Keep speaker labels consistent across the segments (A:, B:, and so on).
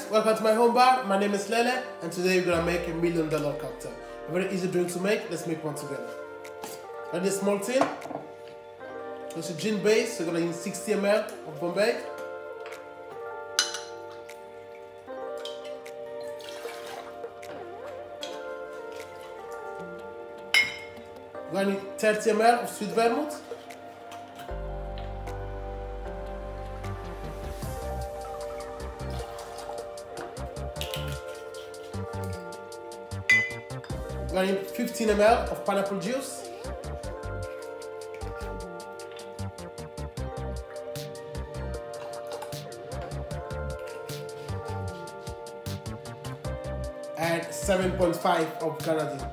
A: welcome to my home bar. My name is Lele and today we're gonna make $1 million cocktail. A very easy drink to make, let's make one together. Got this small tin. It's a gin base, so we're gonna use 60 ml of Bombay. We're gonna need 30 ml of Sweet Vermouth. We're gonna need 15 ml of pineapple juice. And 7.5 of Granadine.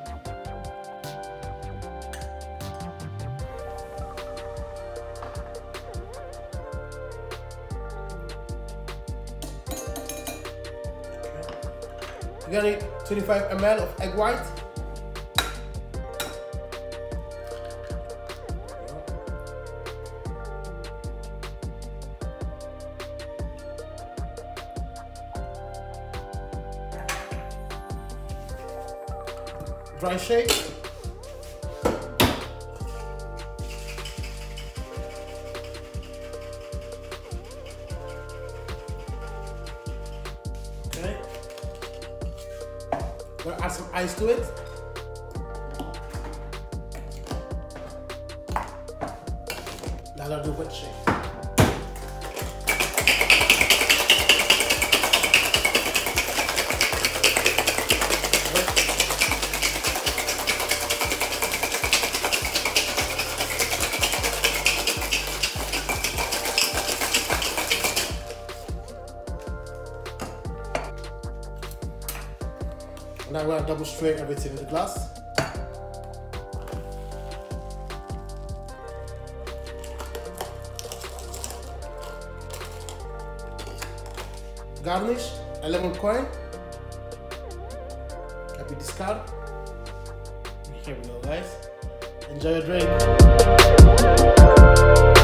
A: We're gonna need 25 ml of egg white. Dry shake. Okay. I'm gonna add some ice to it. Now I'll do a wet shake. Now I'm gonna double strain everything in the glass. Garnish a lemon coin. Happy discard. Here we go, guys. Enjoy your drink.